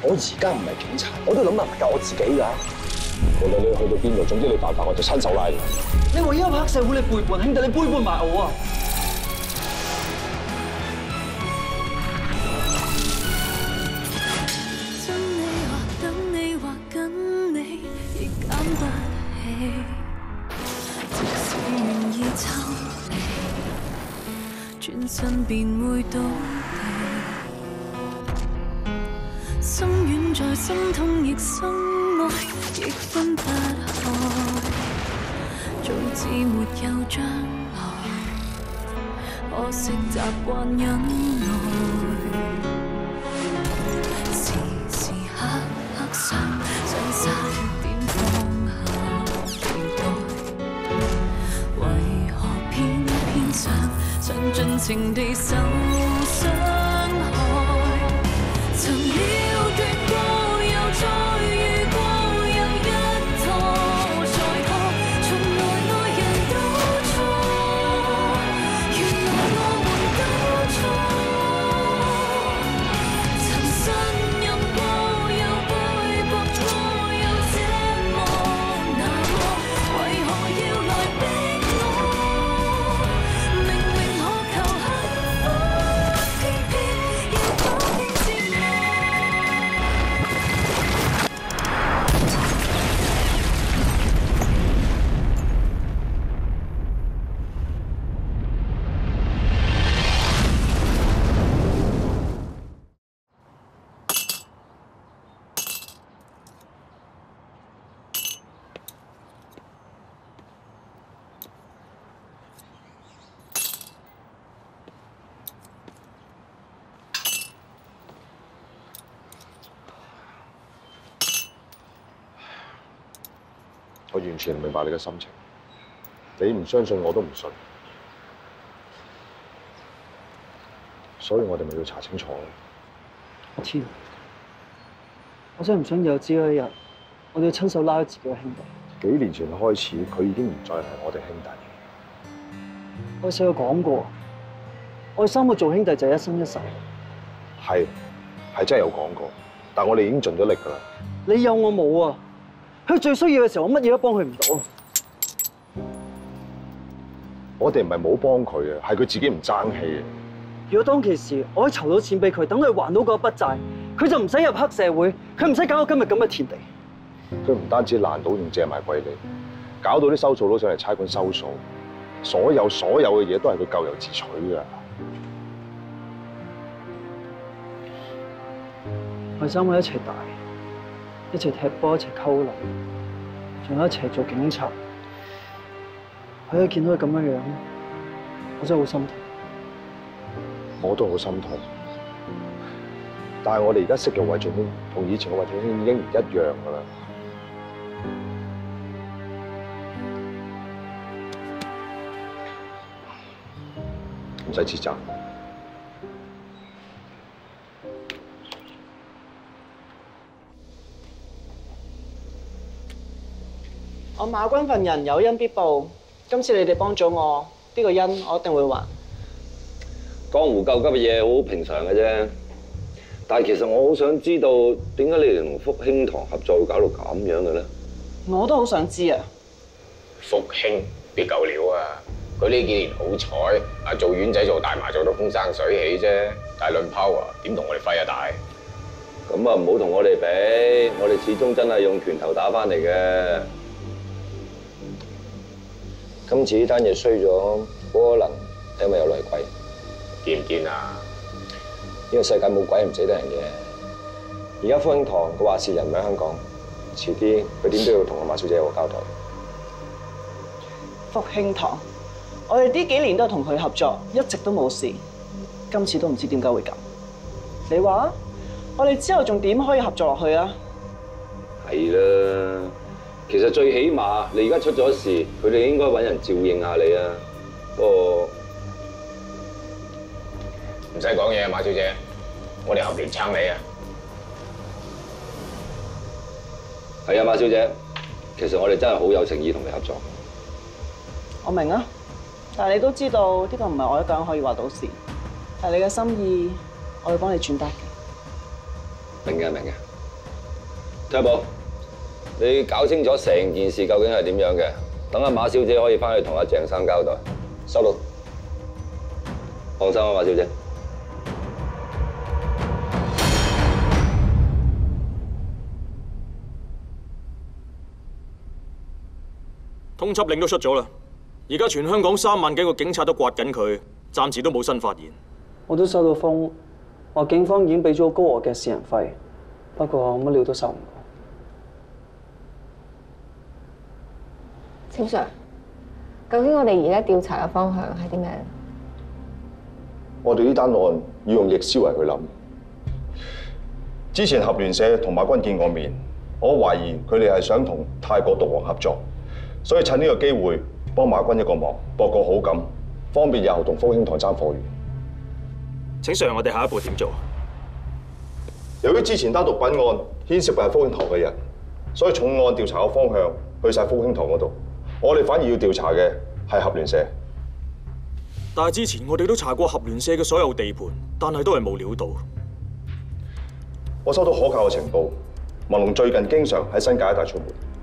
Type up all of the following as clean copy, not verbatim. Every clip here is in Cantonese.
我而家唔係警察，我都諗辦法救我自己㗎。無論你去到邊度，總之你犯法我就親手拉你。你為咗黑社會，你背叛兄弟，你背叛埋我啊！ 真你或等你或跟你，亦減不起。即使願意抽離，轉身便會倒地。心軟在心痛，亦心愛，亦分不開。早知沒有將來，可惜習慣忍耐。時時刻刻想差點放下期待，為何偏偏想盡情地受傷害？曾了斷過，又再遇過，又一拖再拖，從來愛人都錯，原來我們都錯。曾信任過，又背叛過，又這麼那麼，為何要來逼我？明明可求幸福，偏偏要多添折磨。 我完全明白你嘅心情，你唔相信我都唔信，所以我哋咪要查清楚咯。 阿天，我真係唔想有朝一日，我哋要親手拉咗自己嘅兄弟。 幾年前開始，佢已經唔再係我哋兄弟。 我細個講過，我哋3個做兄弟就係一生一世。 係真係有講過，但我哋已經盡咗力㗎啦。 你有我冇啊？佢最需要嘅時候，我乜嘢都幫佢唔到。 我哋唔係冇幫佢啊，係佢自己唔爭氣啊。 如果當其時我可以籌到錢俾佢，等佢還到嗰筆債，佢就唔使入黑社會，佢唔使搞到今日咁嘅田地。 佢唔單止爛到仲借埋鬼你，搞到啲收數佬上嚟差館收數，所有嘅嘢都係佢咎由自取㗎。 我哋3個一齊大，一齊踢波，一齊溝女，仲有一齊做警察。佢一見到佢咁樣樣，我真係好心痛。 我都好心痛，但係我哋而家識嘅魏俊興同以前嘅魏俊興已經唔一樣㗎啦。唔使自責。 我馬軍份人有恩必報，今次你哋幫咗我，呢個恩我一定會還。 江湖救急嘅嘢好平常嘅啫，但係其實我好想知道點解你哋同福興堂合作會搞到咁樣嘅咧？ 我都好想知啊！ 福興啲舊料啊，佢呢幾年好彩，做丸仔做大麻做到風生水起啫，但係論 power 點同我哋揮啊大？ 咁啊唔好同我哋比，我哋始終真係用拳頭打翻嚟嘅。 今次呢單嘢衰咗，可能係因為有內鬼。 見唔見啊？ 呢個世界冇鬼唔死得人嘅。而家福興堂個話事人唔喺香港，遲啲佢點都要同阿馬小姐有個交代。 福興堂，我哋呢幾年都係同佢合作，一直都冇事。今次都唔知點解會咁。你話我哋之後仲點可以合作落去啊？ 係啦，其實最起碼你而家出咗事，佢哋應該揾人照應下你啊。不過唔使講嘢啊，馬小姐，我哋後邊撐你啊！ 係啊，馬小姐，其實我哋真係好有誠意同你合作。 我明啊，但係你都知道呢個唔係我一個人可以話到事，係你嘅心意，我會幫你轉達嘅。 明嘅，明嘅。 退步，你搞清楚成件事究竟係點樣嘅，等阿馬小姐可以翻去同阿鄭生交代。 收到。 放心啊，馬小姐。 通緝令都出咗啦，而家全香港3萬幾個警察都刮緊佢，暫時都冇新發現。 我都收到風，話警方已經俾咗高額嘅私人費，不過乜料都收唔到。 程 Sir， 究竟我哋而家調查嘅方向係啲咩？ 我哋呢單案要用逆思維去諗。之前合聯社同馬軍見過面，我懷疑佢哋係想同泰國毒王合作，所以趁呢個機會幫馬軍一個忙，博個好感，方便日後同福興堂爭貨源。 請Sir，我哋下一步點做？ 由於之前單毒品案牽涉嘅係福興堂嘅人，所以重案調查嘅方向去晒福興堂嗰度，我哋反而要調查嘅係合聯社。 但係之前我哋都查過合聯社嘅所有地盤，但係都係冇料到。 我收到可靠嘅情報，文龍最近經常喺新界一帶出沒。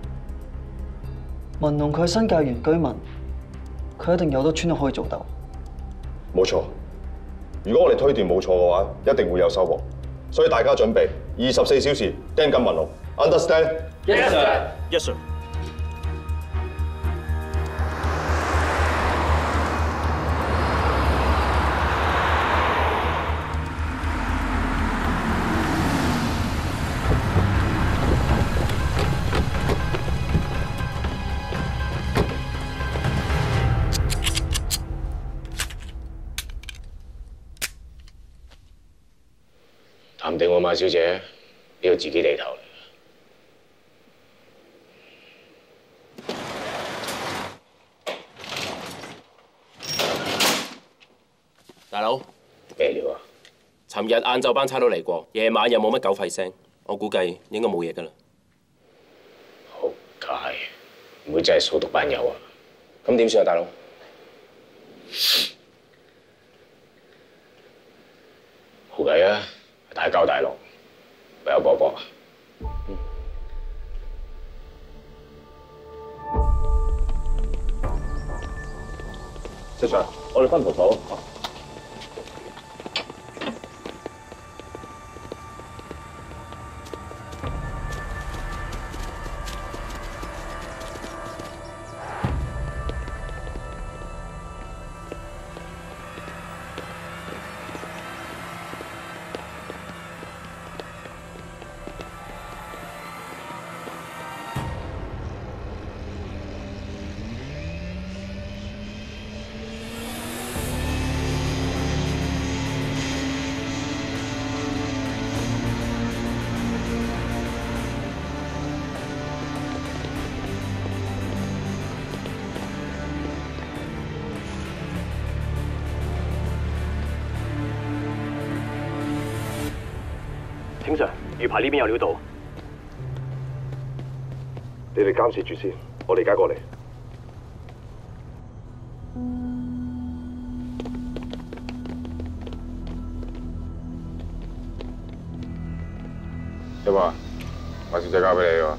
文龍佢係新界原居民，佢一定有得村可以做到。 冇錯，如果我哋推斷冇錯嘅話，一定會有收穫。所以大家準備24小時盯緊文龍 ，understand？ Yes sir. Yes sir. 談定喎，馬小姐，呢個自己地頭嚟。 大佬， 咩料啊？ 尋日晏晝班差佬嚟過，夜晚又冇乜狗吠聲，我估計應該冇嘢㗎啦。 好街，唔會真係掃毒班友啊？ 咁點算啊，大佬？ 好計啊！大交大落，唯有搏搏。 石 Sir， 我哋分葡萄。 請 Sir， 魚排呢邊有料到。 你哋監視住先，我哋而家過嚟。 有冇啊？馬小姐交俾你喎。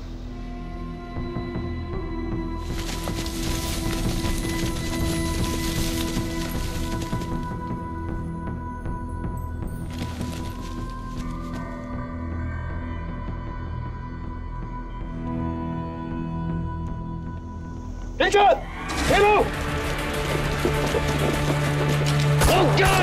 警察，起步！仆街！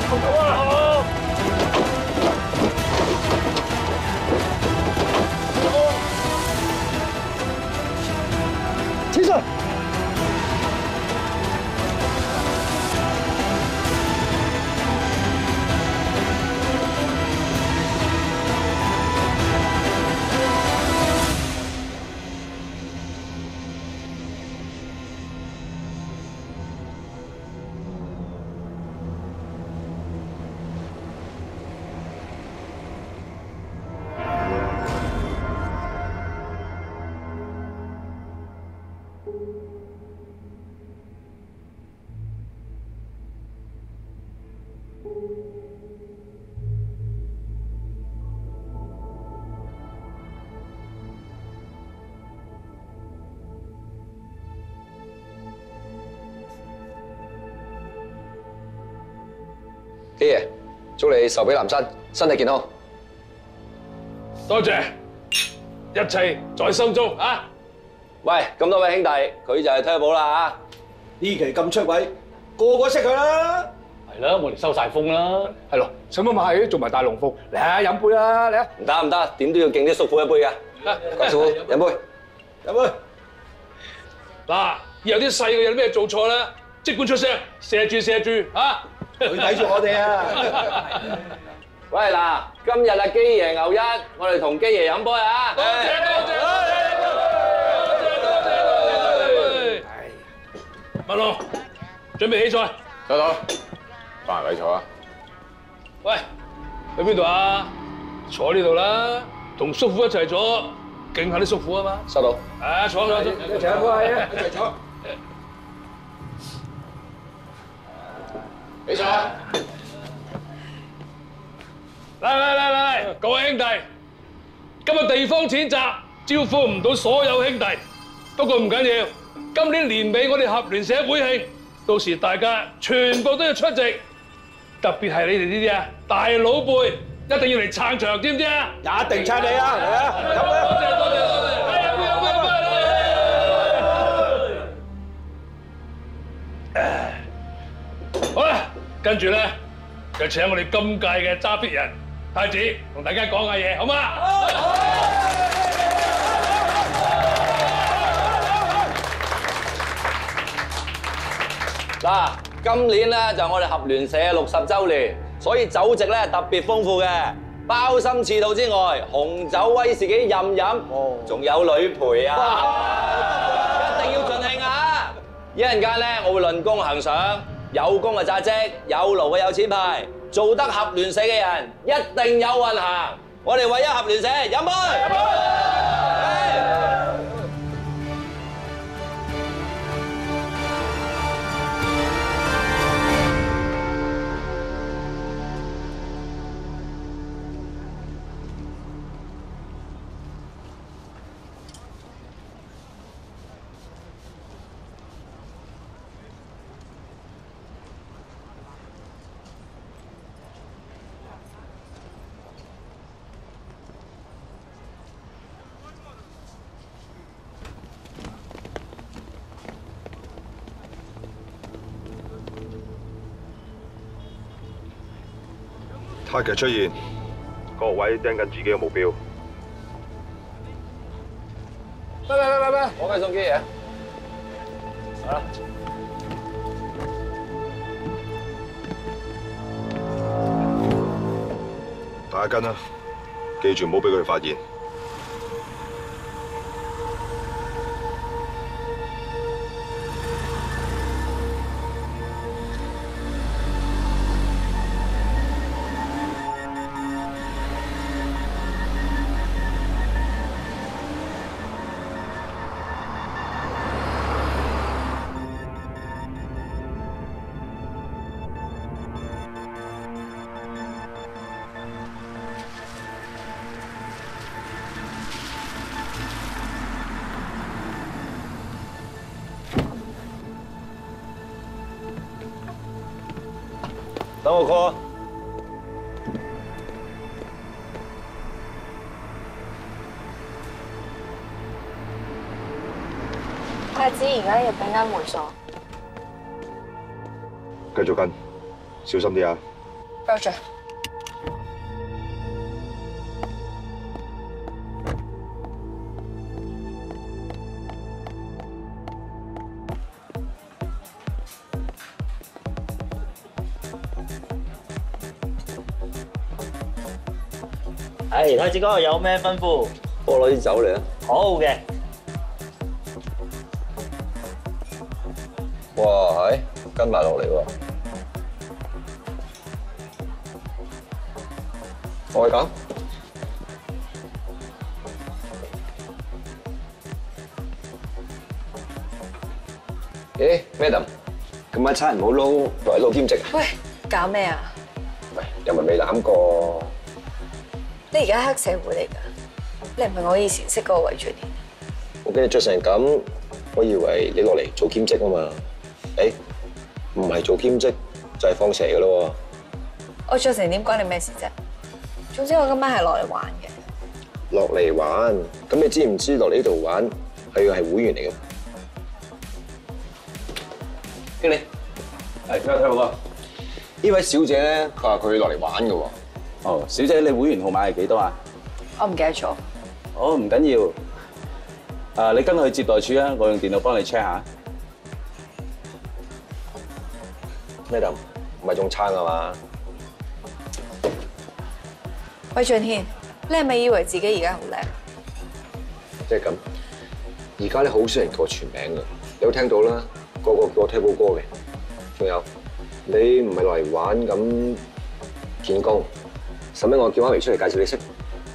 起身！ 基爺，祝你壽比南山，身體健康。 多謝，一切在心中啊！ 喂，咁多位兄弟，佢就係 Turbo 啦啊！ 呢期咁出位，個個識佢啦。 係啦，我哋收晒風啦。係咯，使乜買做埋大龍鳳？嚟啊，飲杯啦，嚟啊！ 唔得唔得，點都要敬啲叔父一杯㗎。郭師傅，飲杯， 飲杯。 嗱，有啲細嘅有啲咩做錯咧，即管出聲，射住啊！ 佢睇住我哋啊！ 喂嗱，今日啊基爺牛一，我哋同基爺飲杯啊！多謝。 文龍，準備起賽， 收到，翻嚟位坐啊！ 喂，去邊度啊？坐呢度啦，同叔父一齊坐，敬下啲叔父啊嘛！ 收到。 啊，坐， 一齊過嚟啊！一齊坐。 起賽！ 嚟，各位兄弟，今日地方淺窄，招呼唔到所有兄弟，不過唔緊要。今年年尾我哋合聯社會慶，到時大家全部都要出席，特別係你哋呢啲啊大佬輩，一定要嚟撐場，知唔知啊？ 一定撐你啊！嚟啊！飲啊！ 多謝！好啦，跟住咧就請我哋今屆嘅揸 fit 人太子同大家講下嘢，好嗎？ 嗱，今年咧就我哋合聯社60週年，所以酒席咧特別豐富嘅，鮑參翅肚之外，紅酒威士忌任飲，仲有女陪啊！一定要盡興啊！一陣間咧，我會論功行賞，有功嘅扎職，有勞嘅有錢派，做得合聯社嘅人一定有運行。我哋為咗合聯社飲杯！ 太極出現，各位盯緊自己嘅目標。 嚟，我梗係送機嘢。好啦。 大家跟啦，記住唔好俾佢哋發現。 等我 call。 太子而家要俾間會所。 繼續跟，小心啲啊！ Roger。 太子哥有咩吩咐？ 幫我攞啲酒嚟啊！ 好嘅。 哇，係跟埋落嚟喎。我去講。咦 ，Madam， 今晚餐唔好撈，來撈兼職啊？ 喂，搞咩啊？ 喂，又咪未攬過？ 你而家黑社會嚟㗎，你唔係我以前識嗰個韋俊賢。 我見你着成咁，我以為你落嚟做兼職啊嘛。誒，唔係做兼職就係放蛇㗎咯喎。 我着成點關你咩事啫？總之我今晚係落嚟玩嘅。 落嚟玩，咁你知唔知落嚟呢度玩係要係會員嚟嘅？經理，係睇下喎。呢位小姐咧，佢話佢落嚟玩嘅喎。 哦，小姐，你會員號碼係幾多啊？ 我唔記得咗。 哦，唔緊要。你跟我去接待處啊，我用電腦幫你 check 下。 Madam， 唔係仲撐啊嘛？ 韋俊軒，你係咪以為自己而家好叻？ 即係咁，而家咧好少人叫我全名嘅，你都聽到啦，個個叫我 Table 哥嘅。仲有，你唔係落嚟玩咁見工，使乜我叫媽咪出嚟介紹你識？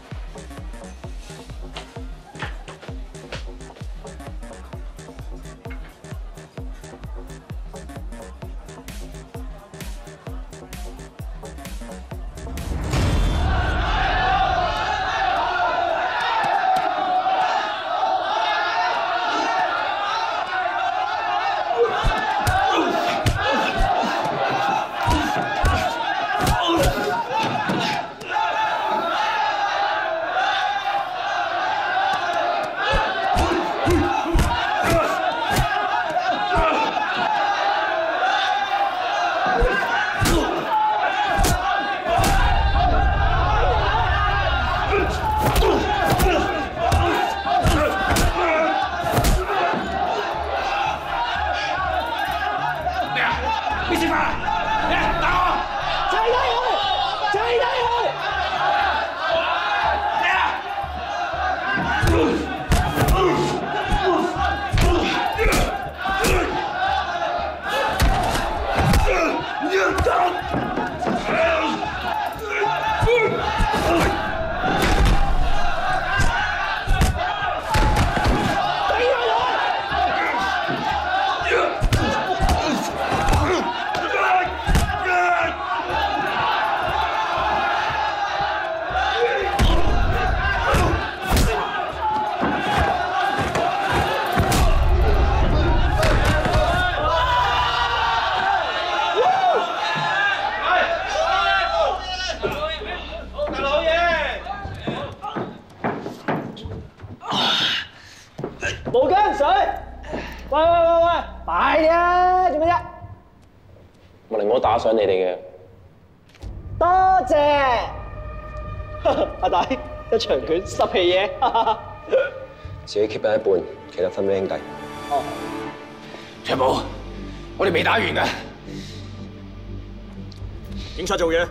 打賞你哋嘅， 多謝阿大一長拳10皮嘢， 自己 keep 喺一半，其他分俾兄弟。 哦，長寶，我哋未打完㗎。 警察做嘢。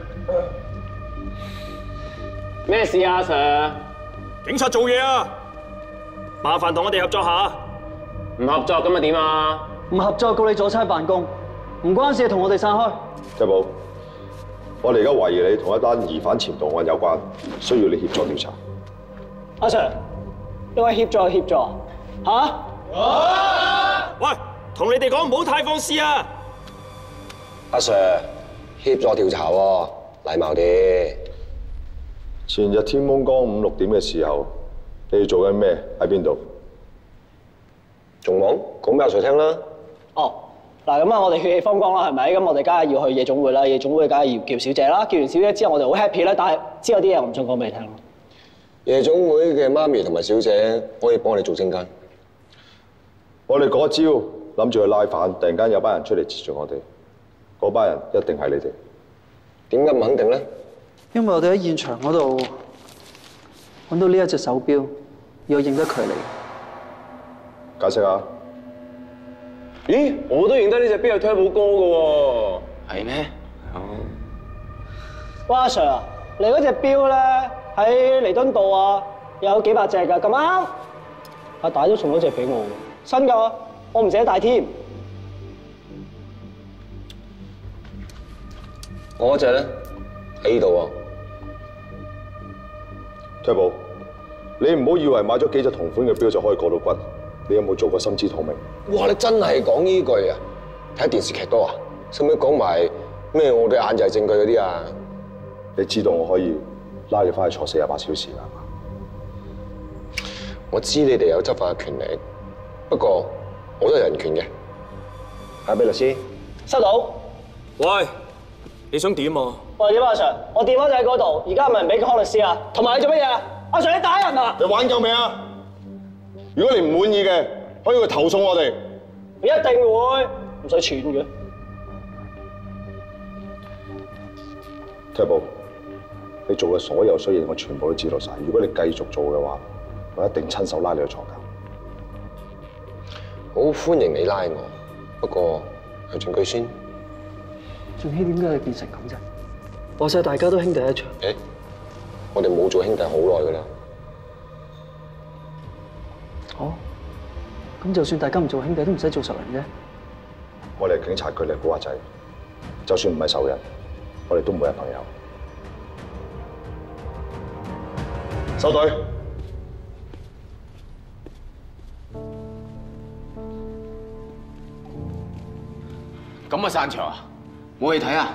咩事啊 ，Sir？ 警察做嘢啊！麻煩同我哋合作下。 唔合作咁啊點啊？ 唔合作告你阻差辦公，唔關事，同我哋散開。 繼寶，我哋而家懷疑你同一單疑犯潛逃案有關，需要你協助調查。 阿 Sir， 你話協助協助嚇？ 喂，同你哋講唔好太放肆啊！ 阿 Sir， 協助調查喎，禮貌啲。 前日天蒙光5、6點嘅時候，你哋做緊咩？喺邊度？ 仲冇講俾阿 Sir 聽啦。 哦，嗱咁啊，我哋血氣方剛啦，係咪？咁我哋梗係要去夜總會啦，夜總會梗係要叫小姐啦，叫完小姐之後，我哋好 happy 啦。但係之後啲嘢我唔想講俾你聽咯。 夜總會嘅媽咪同埋小姐可以幫我哋做證間。 我哋嗰朝諗住去拉飯，突然間有班人出嚟截住我哋，嗰班人一定係你哋。 點解唔肯定咧？ 因為我哋喺現場嗰度揾到呢一隻手錶，又認得距離。 解釋下。 咦，我都認得呢隻錶有 Turbo 哥嘅喎。係咩？哦。 喂，阿 Sir 啊，你嗰隻錶咧喺彌敦道啊，有幾百隻㗎，咁啱。阿大都送咗隻俾我，新㗎，我唔捨得帶添。 我嗰隻咧喺呢度喎。 Turbo，你唔好以為買咗幾隻同款嘅錶就可以過到骨，你有冇做過心知肚明？ 哇！你真係講呢句啊？睇電視劇多啊？使唔使講埋咩？我對眼就係證據嗰啲啊？ 你知道我可以拉你翻去坐48小時㗎嘛？ 我知你哋有執法嘅權力，不過我都有人權嘅。 係咪律師？ 收到。 喂，你想點啊？ 喂，點啊，阿 Sir？我電話就喺嗰度，而家係咪唔俾佢康律師啊？同埋你做乜嘢啊？阿 Sir，你打人啊？ 你玩夠未啊？如果你唔滿意嘅，可以去投訴我哋。 一定會，唔使錢嘅。 Turbo，你做嘅所有衰嘢，我全部都知道晒。如果你繼續做嘅話，我一定親手拉你去坐監。 好歡迎你拉我，不過有證據先。 仲希點解你變成咁啫？話晒大家都兄弟一場。 誒，我哋冇做兄弟好耐㗎啦。 哦，咁就算大家唔做兄弟，都唔使做仇人啫。 我哋係警察，佢哋係古惑仔，就算唔係仇人，我哋都唔會係朋友。收隊。 咁啊，散場啊，冇戲睇啊！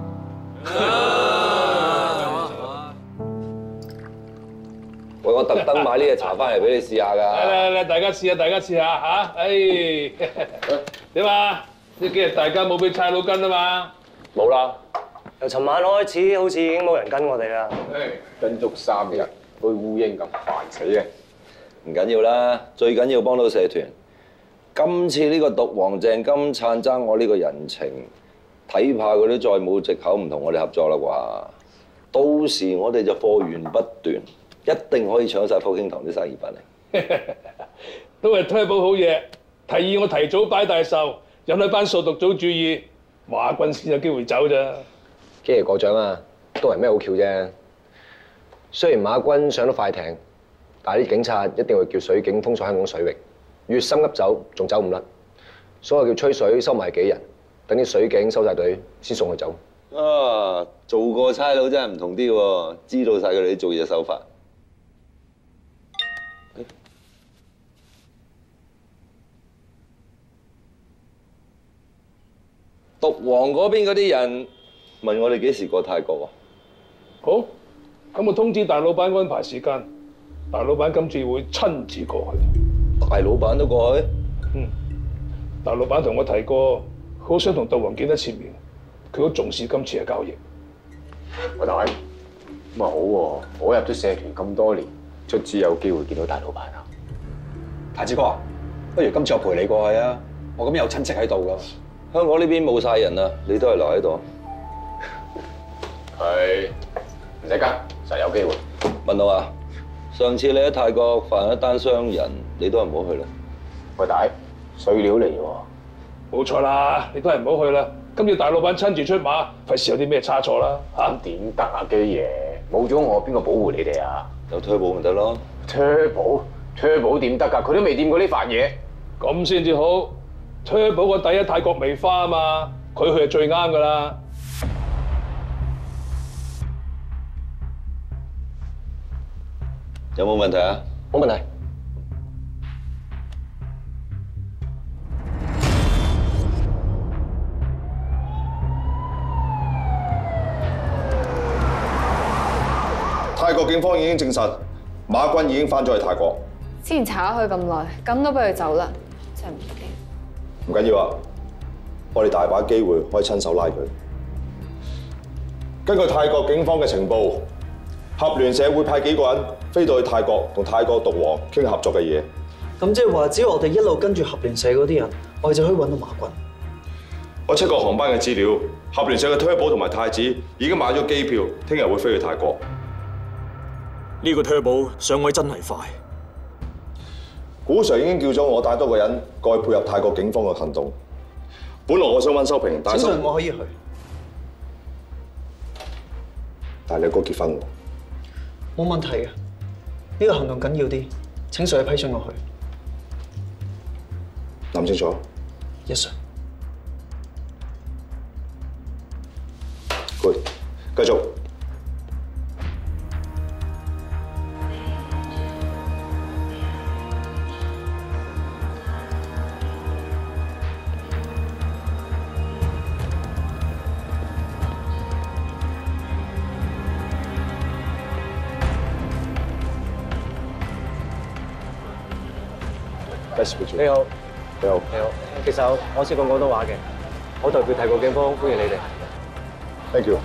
喂，我特登買呢隻茶翻嚟俾你試下㗎。 嚟，大家試下，大家試下嚇。唉，點啊？呢幾日大家冇俾差佬跟啊嘛？ 冇啦，由尋晚開始，好似已經冇人跟我哋啦。 跟足3日，好似烏蠅咁煩死嘅。 唔緊要啦，最緊要幫到社團。今次呢個毒王鄭金燦爭我呢個人情，睇怕佢都再冇藉口唔同我哋合作啦啩。到時我哋就貨源不斷，一定可以搶晒福興堂啲生意翻嚟。 都係推保好嘢，提議我提早擺大壽，引一班掃毒組注意，馬軍先有機會走咋。 基爺過獎啊，都係咩好橋啫。雖然馬軍上到快艇，但係啲警察一定會叫水警封鎖香港水域。越深噏走，仲走唔甩，所以叫吹水收埋幾人，等啲水警收晒隊先送佢走。 啊，做過差佬真係唔同啲喎，知道晒佢哋啲做嘢手法。毒王嗰邊嗰啲人問我哋幾時過泰國喎？ 好，咁我通知大老闆安排時間，大老闆今次會親自過去。 大老闆都過去？ 大老闆同我提過，好想同毒王見一次面，佢好重視今次嘅交易。 我大，咁啊好喎，我入咗社團咁多年，卒之有機會見到大老闆啊！ 太子哥，不如今次我陪你過去啊！我咁有親戚喺度㗎。 香港呢邊冇晒人啦，你都係留喺度。 佢唔使急，實有機會。 文浩啊！上次你喺泰國犯一單傷人，你都係唔好去啦。 喂大，碎料嚟喎。 冇錯啦，你都係唔好去啦。今次大老闆親自出馬，費事有啲咩差錯啦嚇。 咁點得啊，基爺？冇咗我，邊個保護你哋啊？ 有Turbo咪得咯。 Turbo點得㗎？佢都未掂過呢瓣嘢。 咁先至好。Turbo個第一泰國梅花啊嘛，佢去係最啱㗎啦。 有冇問題啊？ 冇問題。 泰國警方已經證實，馬軍已經翻咗去泰國。 之前查咗佢咁耐，咁都俾佢走啦，真係唔得。 唔緊要啊，我哋大把機會可以親手拉佢。根據泰國警方嘅情報，合聯社會派幾個人飛到去泰國，同泰國毒王傾合作嘅嘢。 咁即係話，只要我哋一路跟住合聯社嗰啲人，我哋就可以揾到馬軍。 我check過航班嘅資料，合聯社嘅推保同埋太子已經買咗機票，聽日會飛去泰國。 呢個推保上位真係快。 古 Sir 已經叫咗我帶多個人過去配合泰國警方嘅行動。本來我想揾修平，但係請信我可以去。 但係你哥結婚喎。 冇問題嘅，呢個行動緊要啲，請 Sir 批准我去。 諗清楚。 Yes sir。 Good， 繼續。 你好， 你好， 你好。其實我識講廣東話嘅，我代表泰國警方歡迎你哋。 Thank you。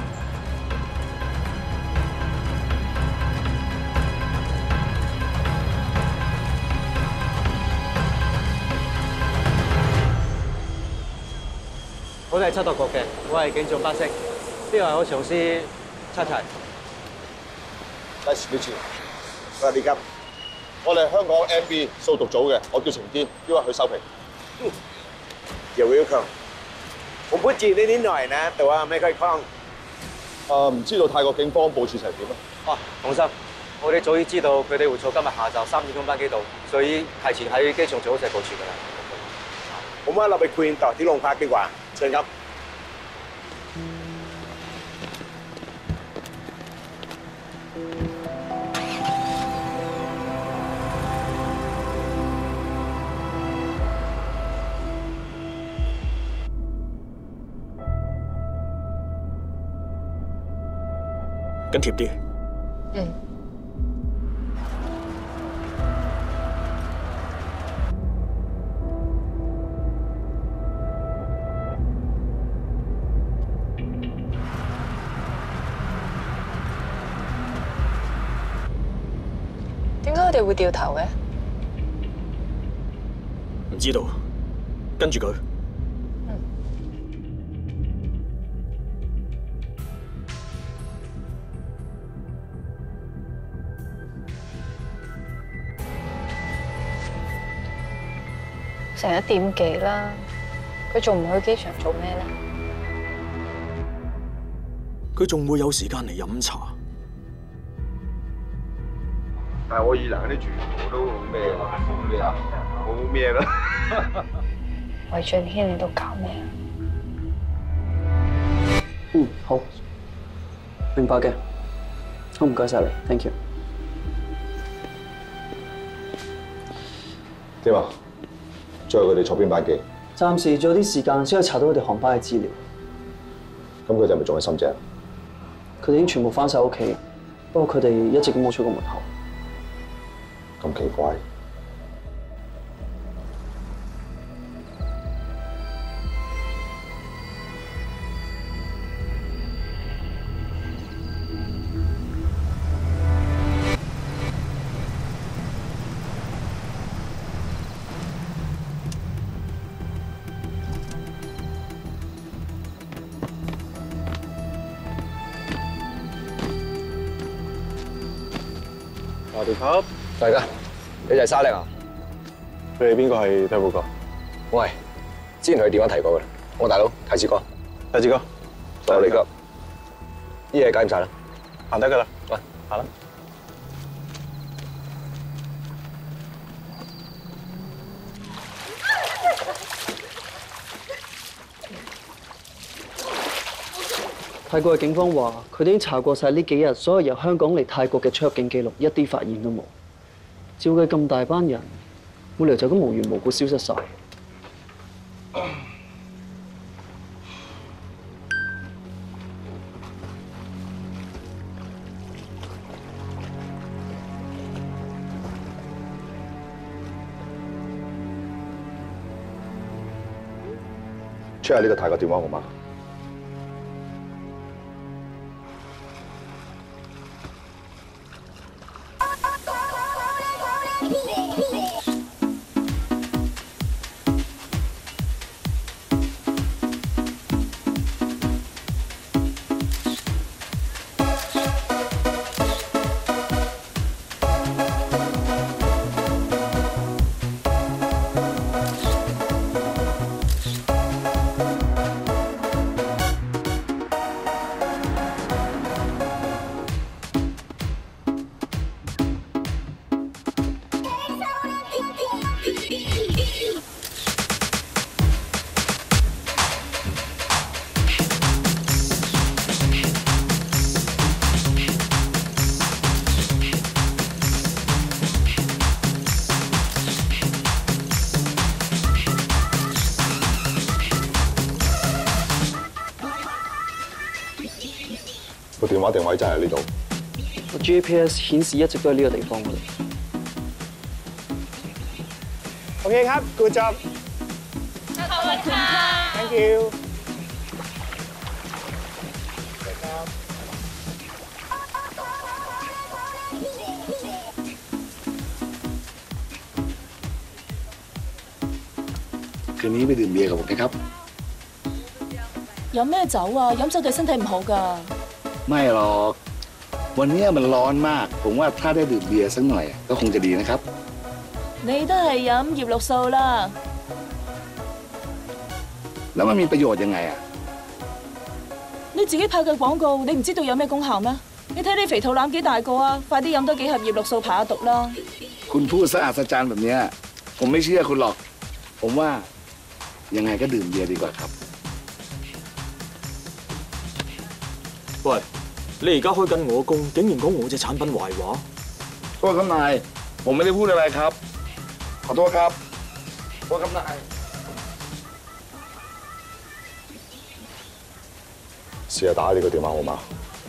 我哋係七度角嘅，我係警長巴色，呢個係我上司七齊。 Nice to meet you。我係李金。我哋係香港 MB 掃毒組嘅，我叫程堅，邀佢去收皮。 You're welcome。ผมพูดจีนได้นิดหน่อยนะ แต่ว่าไม่ค่อยคล่อง。 唔知道泰國警方部署成點啊？ 放心，我哋早已知道佢哋會坐今日下晝3點鐘班機到，所以提前喺機場做好晒部署㗎啦。 ผมว่าเราไปคุยกันต่อที่โรงพักดีกว่าเชิญครับ跟貼啲。 點解佢哋會掉頭嘅？ 唔知道，跟住佢。 成1點幾啦，佢仲唔去機場做咩咧？ 佢仲會有時間嚟飲茶。 但係我以能嗰啲全部都咩啊？冇咩啦。 韋俊軒，你都搞咩啊？ 好，明白嘅。好，唔該晒你 ，thank you。 點啊？最後佢哋坐邊班機？ 暫時仲有啲時間先可以查到佢哋航班嘅資料。 咁佢哋係咪仲喺深圳？ 佢哋已經全部翻晒屋企，不過佢哋一直都冇出過門口。 咁奇怪。 我哋級， 大家，你就係沙叻啊？ 你哋邊個係退保哥？ 我係，之前佢電話提過嘅，我大佬太子哥。 太子哥， 我嚟噶，啲嘢搞掂晒啦， 行得噶啦， 喂， 行啦。 泰國嘅警方話，佢哋已經查過晒呢幾日所有由香港嚟泰國嘅出入境記錄，一啲發現都冇。照計咁大班人，冇理由就咁無緣無故消失晒。 check 下呢個泰國電話號碼。 個電話定位真係喺呢度。 個 GPS 顯示一直都喺呢個地方嗰度。 OK ครับ good job ขอบคุณค่ะ thank you คืนนี้ไปดื่มเบียร์กับผมนะครับ飲咩酒啊？飲酒對身體唔好㗎。 ไม่หรอกวันนี้มันร้อนมาก ผมว่าถ้าได้ดื่มเบียร์สักหน่อยก็คงจะดีนะครับ你都係飲葉綠素啦。 แล้วมันมีประโยชน์ยังไง啊？ 你自己拍嘅廣告，你唔知道有咩功效咩？你睇你肥肚腩幾大個啊！快啲飲多幾盒葉綠素排下毒啦。 คุณพูดสะอาดสะจานแบบนี้ผมไม่เชื่อคุณหรอก ผมว่ายังไงก็ดื่มเบียร์ดีกว่าครับ喂，你而家開緊我工，竟然講我隻產品壞話？ โทษครับนายผมไม่ได้พูดอะไรครับ ขอโทษครับโทษครับนาย試下打你個電話號碼。好。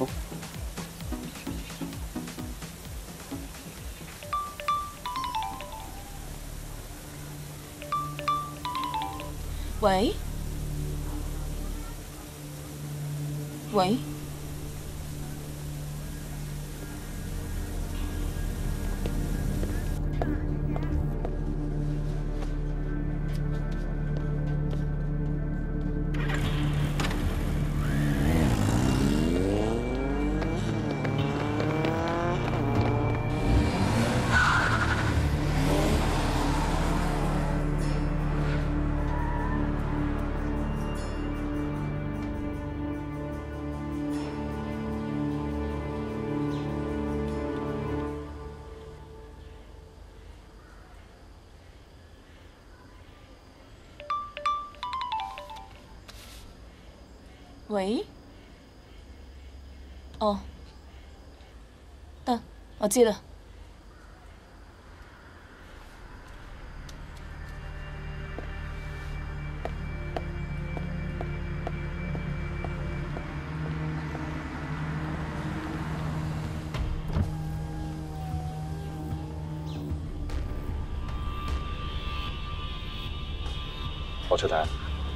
喂？喂？喂？哦，得，我知啦。 我出睇。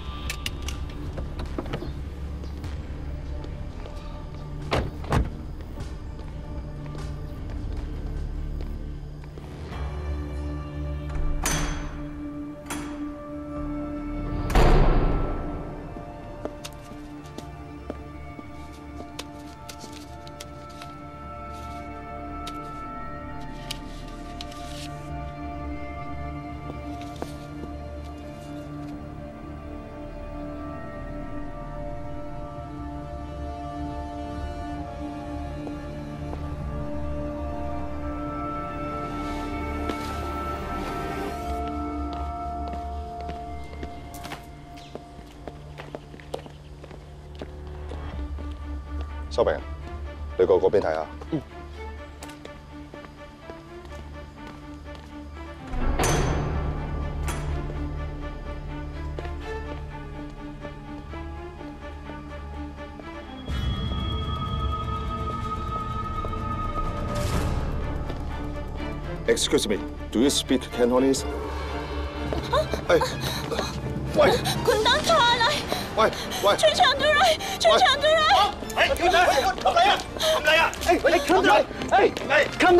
收平，你過嗰邊睇下。嗯。Excuse me, do you speak Cantonese? 哎，喂！ 滚蛋他嚟！ 喂喂！ 全場對嚟，全場對嚟！ 哎，come down！咁嚟啊！咁嚟啊！ 哎，come down！哎，come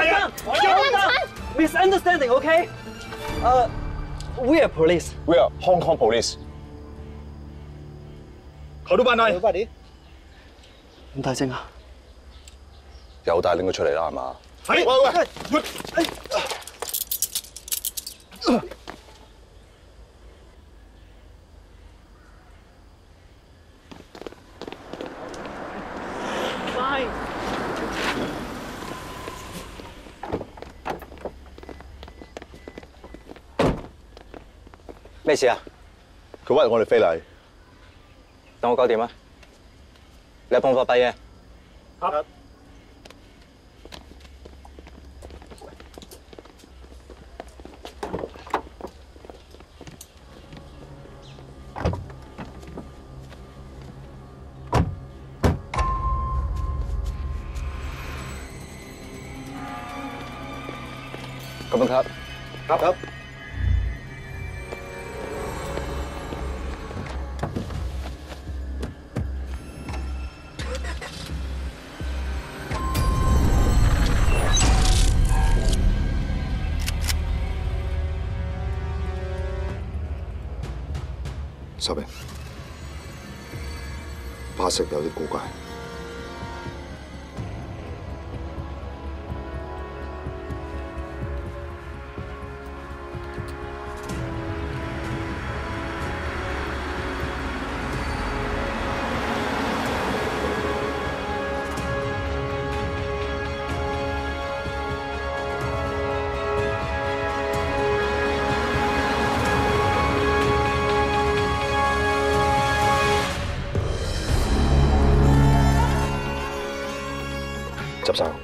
down！Misunderstanding，OK？ We are police. We are Hong Kong police. 佢都辦案。 咁大聲啊！ 有帶領佢出嚟啦，係嘛？ 喂！ 咩事啊？ 佢屈我哋非禮。 等我搞掂啊！你有辦法閉嘅？ ครับ喂咁樣咳， 咳。 十平，把式有啲古怪。執生，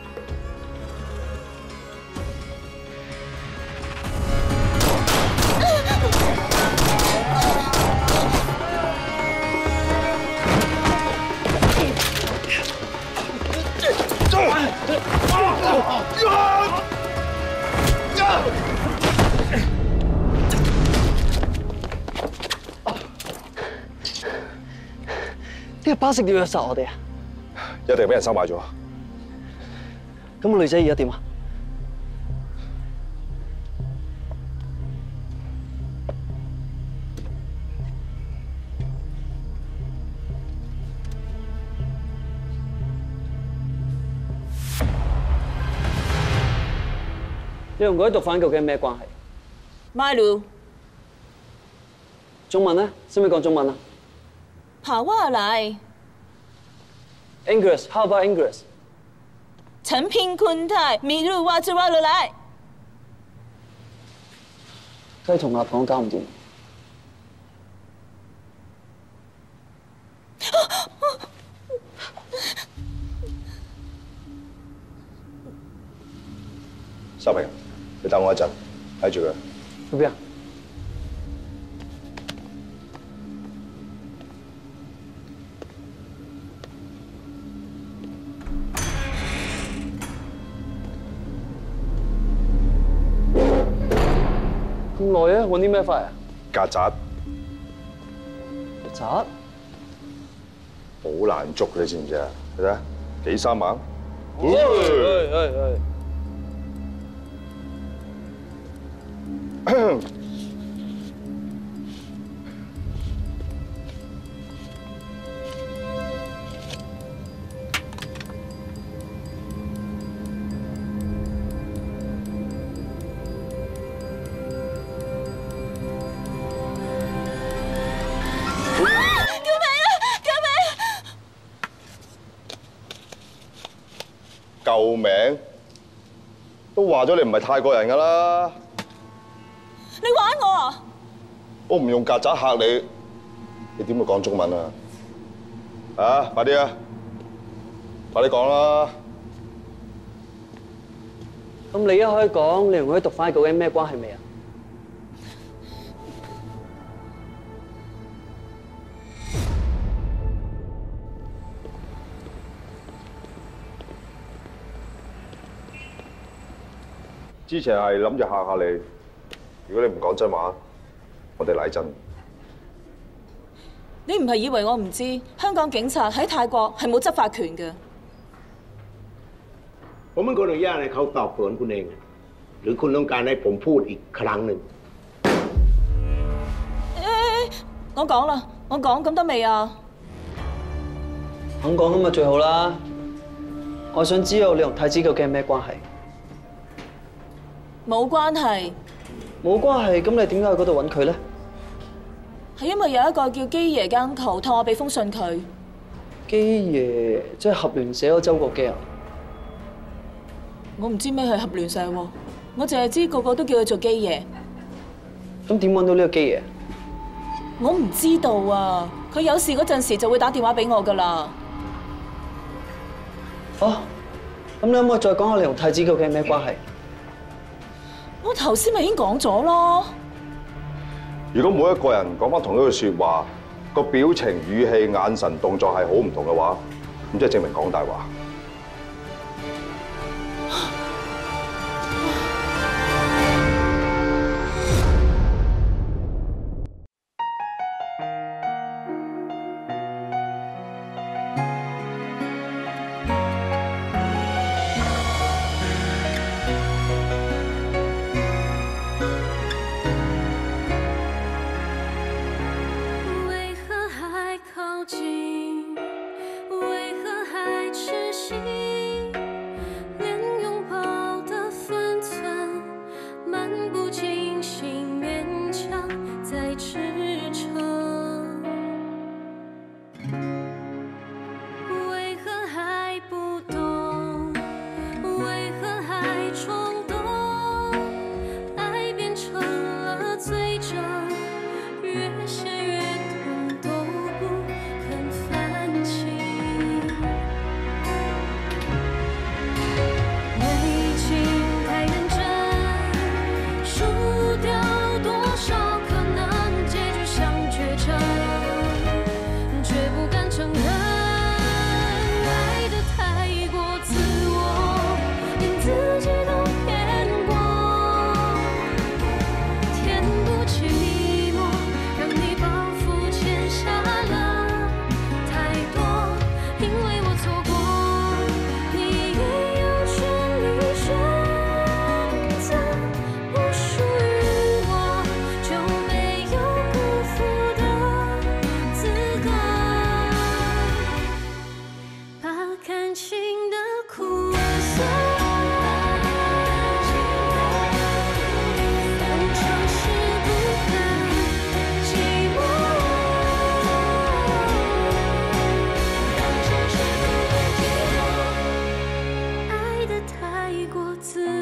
呢個巴士點樣殺我哋啊？ 一定俾人收買咗。 咁個女仔而家點啊？你同嗰啲毒販究竟咩關係 ？Malu， 中文呢？識唔識講中文啊？ 跑過來。 English，how about English？ 陳平坤泰，迷路挖出挖落來。 雞同鴨講搞唔掂。 收平，你等我一陣，睇住佢。 去邊啊？咁耐啊！揾啲咩翻嚟啊？ 曱甴。 曱甴？ 好難捉，你知唔知啊？你睇下，幾三猛。救命！都話咗你唔係泰國人㗎啦。 你玩我啊？ 我唔用曱甴嚇你，你點會講中文啊？啊，快啲啊！快啲講啦！ 咁你一可以講，你同嗰啲毒販究竟咩關係未啊？ 之前係諗住嚇下你，如果你唔講真話，我哋嚟真。 你唔係以為我唔知香港警察喺泰國係冇執法權嘅？ ผมเป็นคนอนุญาตให้เขาสอบสวนคุณเองหรือคุณต้องการให้ผมพูดอีกครั้งหนึ่ง我講啦，我講咁得未啊？ 肯講咁咪最好啦。我想知道你同太子究竟係咩關係？ 冇關係。 冇關係，咁你點解去嗰度揾佢咧？ 係因為有一個叫基爺嘅 uncle 託我俾封信佢。 基爺即係合聯社嗰周國基啊？ 我唔知咩係合聯社喎，我淨係知個個都叫佢做基爺。 咁點揾到呢個基爺？ 我唔知道啊，佢有事嗰陣時就會打電話俾我㗎啦。 哦，咁你可唔可以再講下你同太子究竟係咩關係？ 我頭先咪已經講咗咯。 如果每一個人講翻同一句説話，個表情、語氣、眼神、動作係好唔同嘅話，咁即係證明講大話。 自